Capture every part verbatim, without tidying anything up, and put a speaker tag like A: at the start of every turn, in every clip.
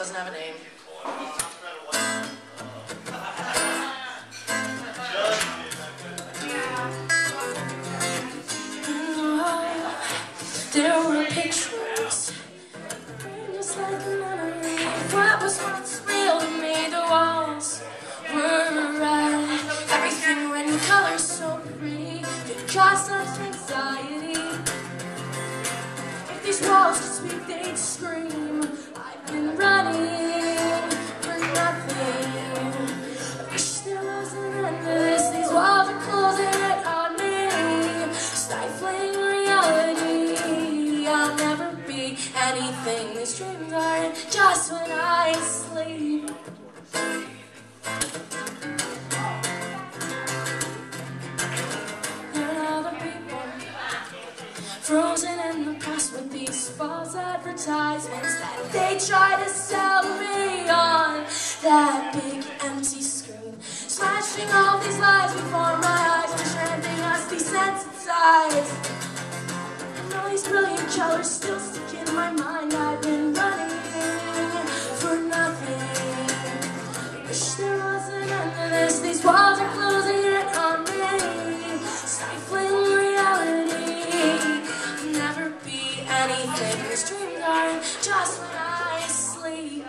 A: doesn't have a name.
B: There were pictures, just like a memory of what was once real to me. The walls were red, everything red in color, so pretty. It caused us anxiety. If these walls could speak, they'd scream. I've been running for nothing. I wish there was an end to this. These walls are closing in on me, stifling reality. I'll never be anything. These dreams aren't just when I sleep. There are other people frozen in the past with these false advertisements that they try to sell me on that big empty screen, slashing all these lies before my eyes and chanting us desensitized. All these brilliant colors still stick in my mind. I've been running for nothing. Wish there was an end to this. These walls are closing in on me, stifling reality. I'll never be anything. These dreams aren't just when I sleep.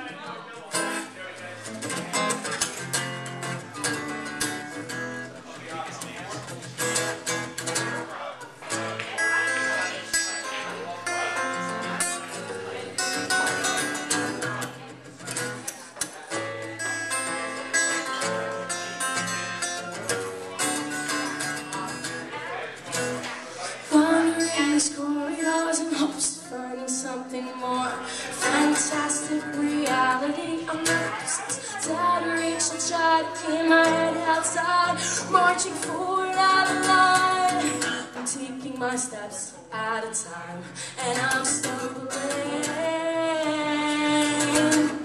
B: Corridors in hopes of finding something more fantastic reality. I'm not just out of reach. I'll try to keep my head outside, marching forward out of line. I'm taking my steps at a time, and I'm stumbling.